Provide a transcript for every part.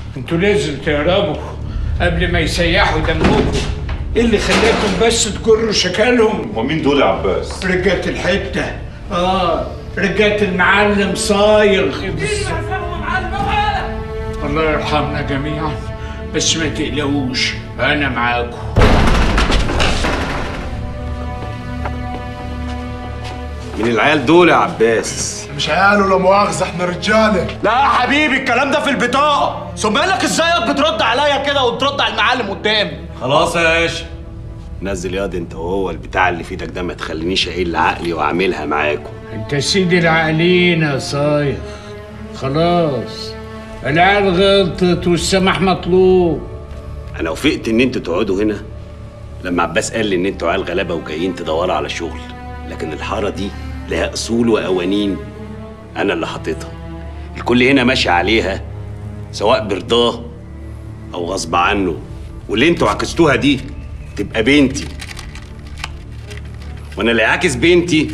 انتوا لازم تهربوا قبل ما يسيحوا دمكم. ايه اللي خلاكم بس تجروا شكلهم؟ ومين دول يا عباس؟ رجالة الحتة. رجالة المعلم صايغ. الله يرحمنا جميعا، بس ما تقلقوش انا معاكم. من العيال دول يا عباس؟ مش عيال ولا مؤاخذة، احنا رجالة. لا يا حبيبي الكلام ده في البطاقة. ثم قالك ازاي بترد عليا كده وترد على المعلم قدامي؟ خلاص يا باشا، نزل ياض انت وهو البتاع اللي في ايدك ده، ما تخلينيش اقل عقلي واعملها معاكم. انت سيد العقلين يا صايغ، خلاص العيال غلطت والسماح مطلوب. انا وافقت ان انتوا تقعدوا هنا لما عباس قال لي ان انتوا عيال غلابه وجايين تدوروا على شغل، لكن الحاره دي لها اصول وقوانين انا اللي حاططها، الكل هنا ماشي عليها سواء برضاه او غصب عنه، واللي انتوا عكستوها دي تبقى بنتي، وانا اللي عاكس بنتي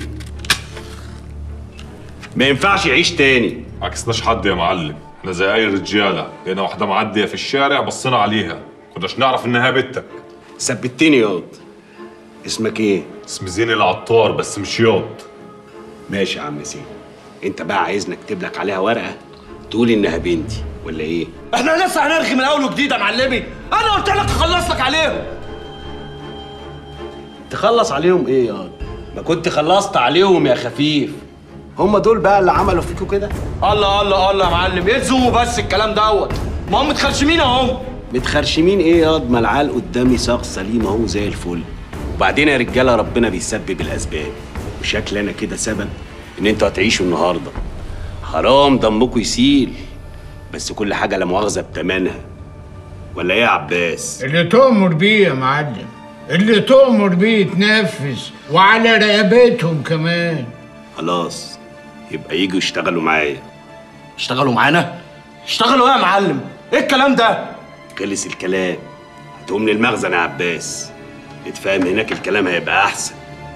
ما ينفعش يعيش تاني. عكسناش حد يا معلم، احنا زي اي رجاله، لقينا واحده معديه في الشارع بصينا عليها، كناش نعرف انها بنتك. ثبتني ياض. اسمك ايه؟ اسم زين العطار، بس مش ياض. ماشي يا عم زين، انت بقى عايزني اكتب لك عليها ورقه تقول انها بنتي ولا ايه؟ احنا لسه هنرغي من اول وجديد يا معلمي. انا قلت لك اخلص لك عليهم. تخلص عليهم ايه ياض؟ ما كنت خلصت عليهم يا خفيف. هم دول بقى اللي عملوا فيكوا كده؟ الله الله الله يا معلم، يلزموا بس الكلام دوت. ما هم متخرشمين اهم. متخرشمين ايه ياض؟ ما العيال قدامي ساق سليم اهو زي الفل. وبعدين يا رجاله ربنا بيسبب الاسباب، وشكل انا كده سبب ان انتوا هتعيشوا النهارده. حرام دمكم يسيل، بس كل حاجه لا مؤاخذه بتمنها، ولا ايه يا عباس؟ اللي تؤمر بيه يا معلم، اللي تؤمر بيه يتنفذ، وعلى رقبتهم كمان. خلاص يبقى يجوا يشتغلوا معايا. اشتغلوا معانا؟ اشتغلوا ايه يا معلم؟ ايه الكلام ده؟ خلص الكلام، هتقوم للمخزن يا عباس، اتفاهم هناك الكلام هيبقى احسن.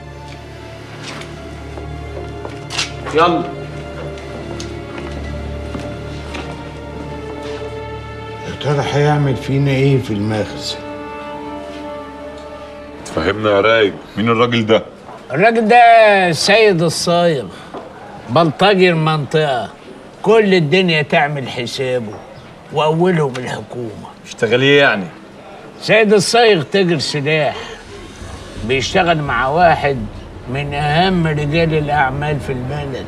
يلا. يا ترى هيعمل فينا ايه في المخزن؟ تفهمنا يا رايق، مين الراجل ده؟ الراجل ده سيد الصايغ، بلطجي المنطقة، كل الدنيا تعمل حسابه، وأولهم الحكومة. اشتغل ايه يعني؟ سيد الصايغ تاجر سلاح، بيشتغل مع واحد من أهم رجال الأعمال في البلد.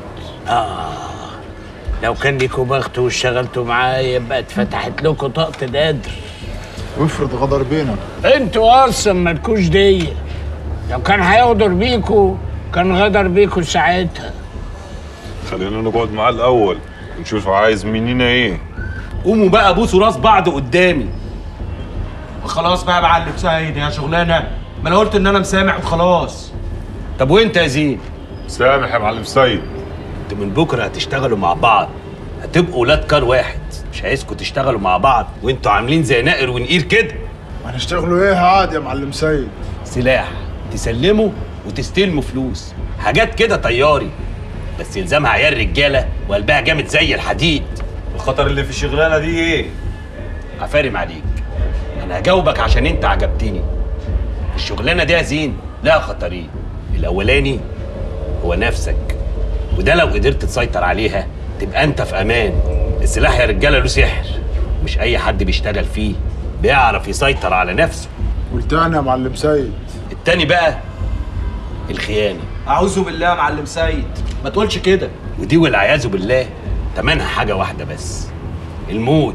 لو كان ليكوا بخت واشتغلتوا معاه يبقى اتفتحت لكم طاقة القدر. وافرض غدر بينا. انتوا أصلا مالكوش دية، لو كان هيغدر بيكوا كان غدر بيكوا ساعتها. خلينا نقعد معاه الاول ونشوف عايز مننا ايه. قوموا بقى بوسوا راس بعض قدامي. خلاص بقى يا معلم سيد، يا شغلانه، ما انا قلت ان انا مسامح وخلاص. طب وانت يا زين؟ سامح يا معلم سيد. انتوا من بكره هتشتغلوا مع بعض، هتبقوا ولاد كار واحد، مش عايزكم تشتغلوا مع بعض وانتوا عاملين زي نائر ونقير كده. هنشتغلوا ايه عادي يا معلم سيد؟ سلاح تسلموا وتستلموا فلوس، حاجات كده طياري، بس يلزمها عيال رجاله وقلبها جامد زي الحديد. الخطر اللي في الشغلانه دي ايه؟ عفارم عليك، انا هجاوبك عشان انت عجبتني. الشغلانه دي يا زين لها خطرين، الاولاني هو نفسك، وده لو قدرت تسيطر عليها تبقى انت في امان. السلاح يا رجاله له سحر، مش اي حد بيشتغل فيه بيعرف يسيطر على نفسه. والتاني يا معلم سيد؟ التاني بقى الخيانه. اعوذ بالله يا معلم سيد، ما تقولش كده. ودي والعياذ بالله تمنها حاجه واحده بس، الموت.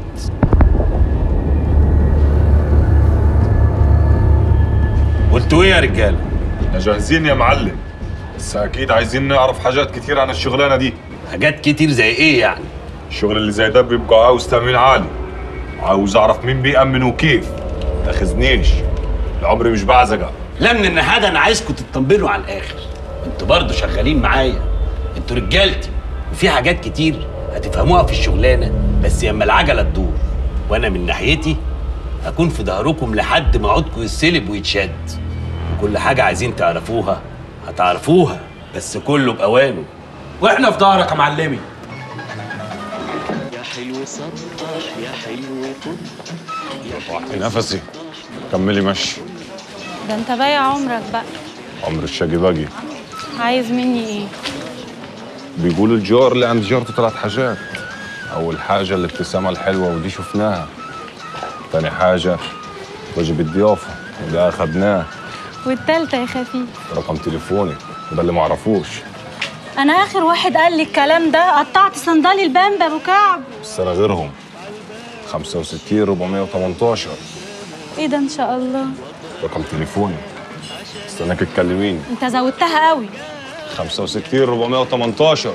قلتوا ايه يا رجاله؟ احنا جاهزين يا معلم، بس اكيد عايزين نعرف حاجات كتير عن الشغلانه دي. حاجات كتير زي ايه يعني؟ الشغل اللي زي ده بيبقى عاوز تأمين عالي، عاوز اعرف مين بيأمن وكيف. تاخذنيش، العمر مش بعزقه. لا من النهاده انا عايزكم تطمنوا على الاخر، انتوا برضه شغالين معايا، انتوا رجالتي، وفي حاجات كتير هتفهموها في الشغلانه بس لما العجله تدور، وانا من ناحيتي هكون في ظهركم لحد ما عودكم يتسلب ويتشد، وكل حاجه عايزين تعرفوها هتعرفوها، بس كله باوانه. واحنا في ظهرك يا معلمي. يا حلو طلعت نفسي. كملي مشي. ده انت بايع عمرك بقى. عمر الشقي باقي. عايز مني ايه؟ بيقولوا الجار اللي عند جارته 3 حاجات. أول حاجة الابتسامة الحلوة ودي شفناها. تاني حاجة واجب الضيافة وده أخدناه. والتالتة يا خفيف؟ رقم تليفوني وده اللي معرفوش. انا اخر واحد قال لي الكلام ده قطعت صندالي البامبا ابو كعب. بس أنا غيرهم. 65 418. ايه ده ان شاء الله؟ رقم تليفوني. استناك تكلميني. انت زودتها قوي. 65 418.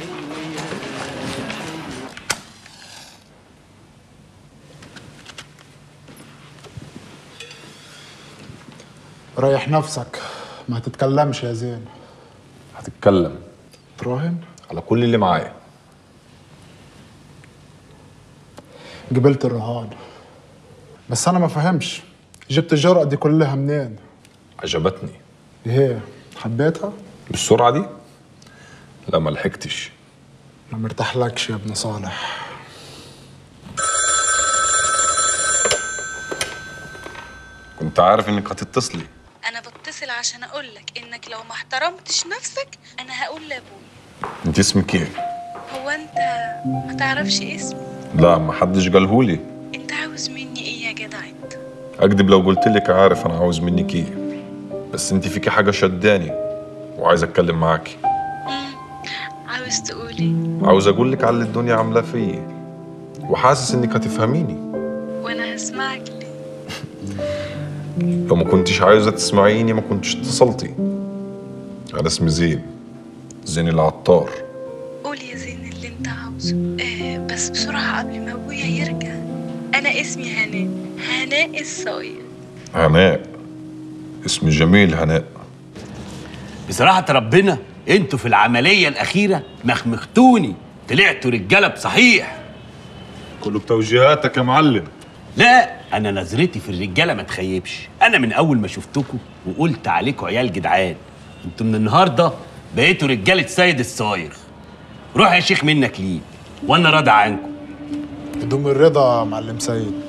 ريح نفسك، ما تتكلمش يا زين. هتتكلم. تراهن؟ على كل اللي معايا. قبلت الرهان، بس أنا ما فهمش جبت الجرأة دي كلها منين؟ عجبتني. إيه؟ حبيتها؟ بالسرعة دي؟ لا ما لحقتش. ما مرتاحلكش يا ابن صالح. كنت عارف إنك هتتصلي. انا بتصل عشان اقول لك انك لو ما احترمتش نفسك انا هقول لابويا. أنت اسمك إيه؟ هو انت ما تعرفش اسمي؟ لا ما حدش قالهولي. انت عاوز مني ايه يا جدع انت؟ أكدب لو قلت لك عارف أنا عاوز منك إيه. بس أنت فيكي حاجة شداني وعايز أتكلم معاكي. عاوز تقولي؟ عاوز أقول لك على اللي الدنيا عاملة فيا وحاسس إنك هتفهميني. وانا هسمعك ليه؟ لو ما كنتش عايزة تسمعيني ما كنتش اتصلتي. أنا اسمي زين. زين العطار. قول يا زين اللي انت عاوزه. بس بسرعة قبل ما ابويا يرجع. انا اسمي هناء. هناء الصايغ. هناء. اسم جميل هناء. بصراحة ربنا انتوا في العملية الأخيرة مخمختوني. طلعتوا رجالة بصحيح. كله بتوجيهاتك يا معلم. لا أنا نظرتي في الرجالة ما تخيبش. أنا من أول ما شفتكوا وقلت عليكوا عيال جدعان. انتوا من النهاردة بقيتوا رجالة سيد الصايغ. روح يا شيخ منك ليه وأنا راضي عنكم. بدون الرضا يا معلم سيد.